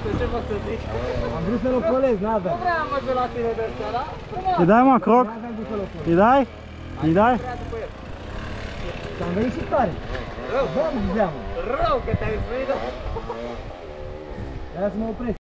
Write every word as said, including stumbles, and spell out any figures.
știu ce pot să zic. Am vrut să-l ocolez, n-aveam. Nu vreau am văzut la tine de ăsta, da? Îi dai, mă, croc? Îi dai? Îi dai? Am venit și tare. Rău. Bă, mă, ziceam. Rău că te-ai suit, da? Era să mă opresc.